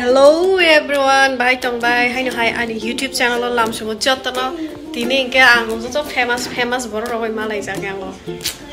Hello everyone, bye tongbai. Hai no hai ani YouTube channel lo Hamsouhti jotto no tini ke ang so famous bor roi malai ja ke lo.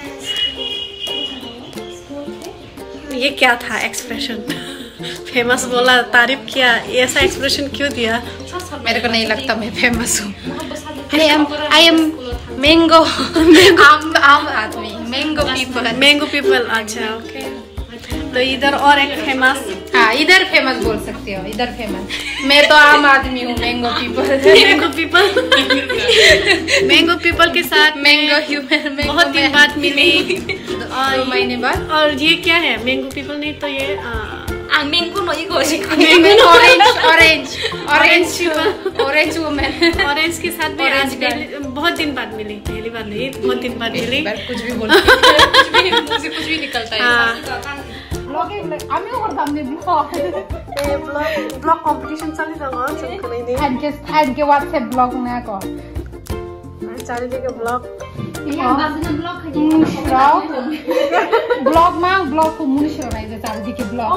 ये क्या था expression? Famous बोला, तारीफ किया, ऐसा expression क्यों दिया? मेरे को नहीं लगता मैं फेमस हूँ. I am mango. आम आदमी. Mango people. अच्छा, ओके. तो इधर और एक फेमस. हाँ, इधर फेमस बोल सकते हो. इधर फेमस. मैं तो आम आदमी हूँ. Mango people. Mango people के साथ Mango human. बहुत दिन बाद मिली. 2 महीने बाद. और ये क्या है? Mango people नहीं तो ये Mango no Mango orange woman. Orange के साथ भी आज बहुत दिन बाद मिली. पहली बार नहीं, बहुत दिन बाद मिली. कुछ भी बोलती है. मुझसे कुछ भी निकलता है. ब्लॉग कंपटीशन चल रहा है. एंड के WhatsApp ब्लॉग ना को. चालू जगह ब्लॉग. ब्लॉग में ब्लॉग को मुनिश रहा है चालू जगह ब्लॉग.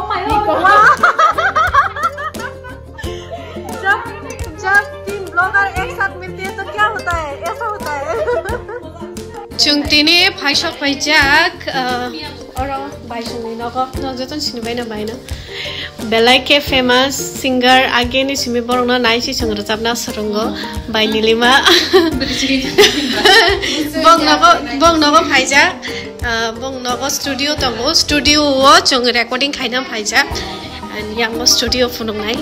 जब 3 ब्लॉगर एक साथ मिलते हैं तो क्या होता है? ऐसा होता है. चुंगतीने फाइशक फाइजाक और बाइसुंग नगो नजतन सिनबायना बायना बेलाय के फेमस सिंगर आगे नि सिमे बरंना नाइसि जों रोजाबना सरंगो बायनिलिमा बंगनगो फाइजाक बंगनगो स्टूडियो दंगो स्टूडियो जों रेकर्डिंग खायना फाइजाक यांगो स्टूडियो फुनुंनाय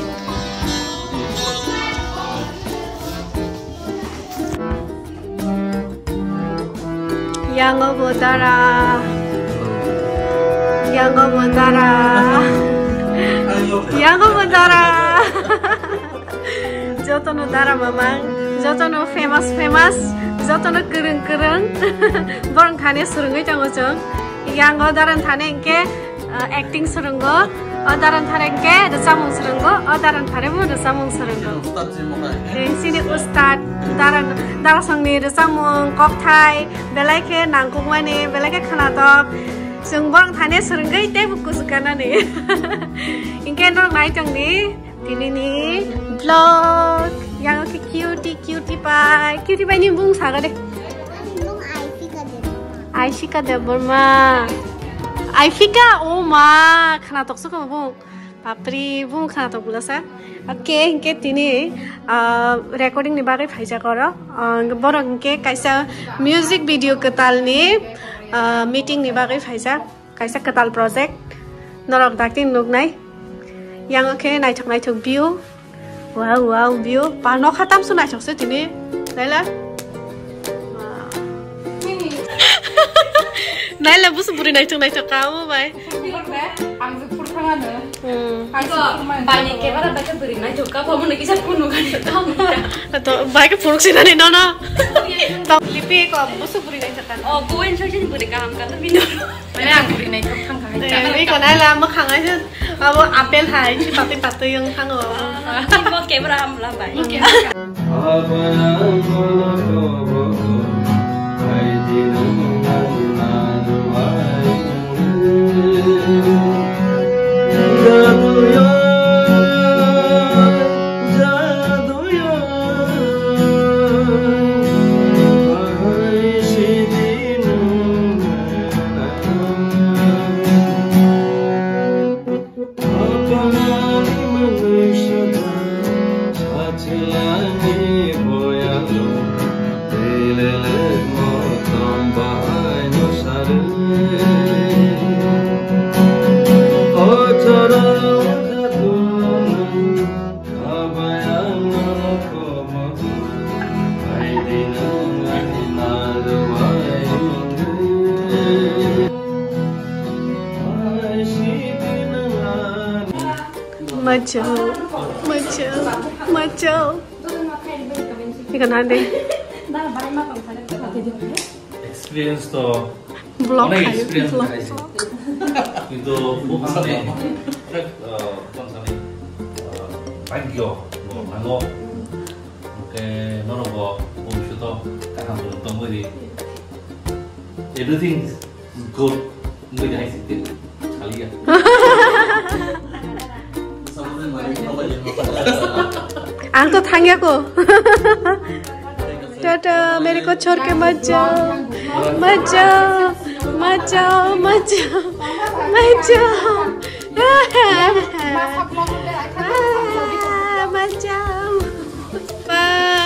Yang Bodara. Jotto no dara mamang, jotto no famous, jotto no kereng. Borong thane surungai jango jong. Yang daran thane ke acting surungo, daran thane ke resamung surungo, daran thane mu resamung surungo. Sini ustad daran sangni resamung kokthai, belai ke nangkukmani, belai ke khanatok. जों बरं थाने सोरंगै ते बुकु सुकानानै इनके नर नाय जोंनि दिनैनि blog यांगो के cutie पाय नि बुं सागा दे आइफिका दे बरमा आइफिका ओ मा खानातक सुको बुं बापरी बुं खानातक बुलासा ओके इनके तिनी रेकर्डिंग नि बागै फाइजा गर बरं इनके काइसा म्यूजिक वीडियो कतालनि मीटिंग नि बागै फाइजा काइसा कताल प्रोजेक्ट नरक दाक्तिं नुगनाय यांगो के नायथक व्यू वाव व्यू पानो खतम सु नायथकसो दिनि नायला नायला बुसु बुरि नायथक कामो बाय आं जो फुरखाङानो बायनि केमेरा बायके बुरि नायथक का फमनो किसा कुनु गानि तो बायके फुरखसिनानै न तो लिपिका बुसु बुरि नायथक Oh, bukan saja diberi kaham kata minum. Mana aku beri naik kang kang. Ini kau naik lah, mak kang aja. Aku apel hai, si pati yang kang oh. Ini kamera ham lah bay. Macam. Ikan ada. Experience to. Vlog kayu. Itu bukan bagyo, ano, ke nono shoto kakak tongma di. Everything is good, nggak jadi sih, kali ya. Ang to thangya ko. Tata, मेरे को छोड़ के मत जाओ, मत जाओ, मत जाओ, मत जाओ, मत जाओ, मत जाओ. Bye.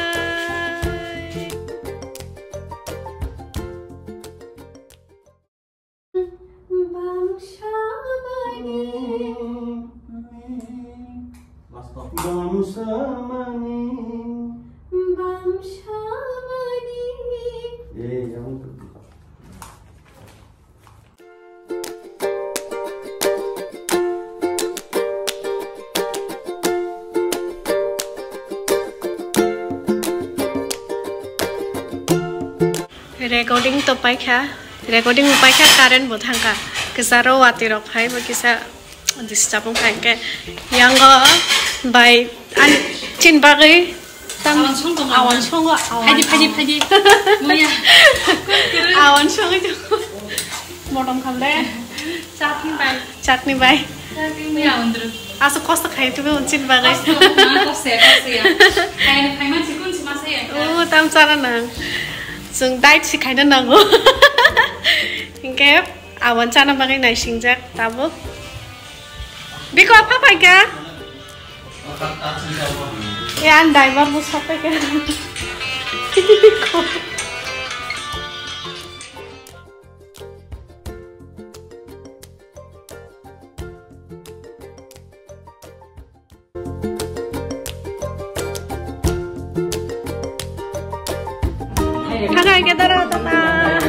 Recording to paikha, recording paikha karen bothangka. Kisaro wati rok hai, bakisa disturbing paikha. Yangga by an chin bagwi. Awan songo, padi. Muya. Awan songo itu. Modom khamle. Chutney bay. Muya undru. Asu kosta khai tu be chin bagwi. Kosta ya. Khai man sikun simase ya. Oh, tam cara nang. Sung diet si khai na nang. Ingke awan chana bagwi nai singjak tabu. Biko apa paika? Ya andai baru sampai kan. Kakak kita rata.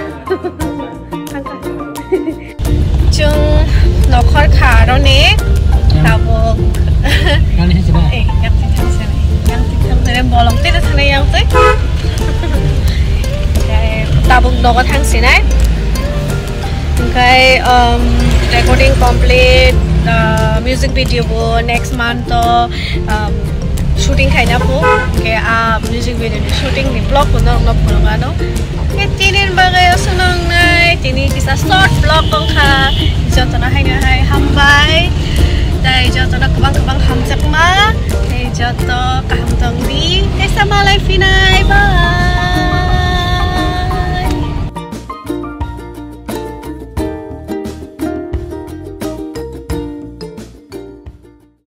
Jung nokor karo nih, tabuk. Yang bolong tidak sana yang tu. Tabung dogot hang sini. Okay, recording complete. Music video bu next month to shooting kayaknya bu. Kayak music video shooting di vlog pun nong ano. Tini bagai senang nai. Tini kisah short vlog kong ka. Jotto na hai hambai. Dai jotto na kebang hamjagwi. Jotto kaham tongdi. Sama live finai. Bye.